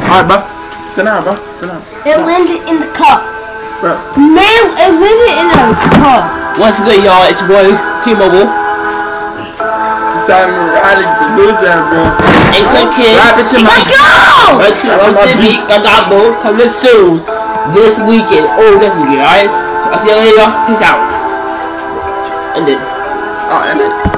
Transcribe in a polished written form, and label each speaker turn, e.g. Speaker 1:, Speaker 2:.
Speaker 1: Alright, bro. Sit down, bro. Sit down.
Speaker 2: It landed in the cup.
Speaker 1: Bro.
Speaker 2: Man, it landed in the cup.
Speaker 3: What's good, y'all? It's your boy, T-Mobile.
Speaker 1: Simon Riley, producer, bro.
Speaker 3: And come kid.
Speaker 1: Let's go!
Speaker 3: I got both coming soon. This weekend. Oh, this weekend, alright? So I'll see you later, y'all. Peace out. End it.
Speaker 1: Oh, end it?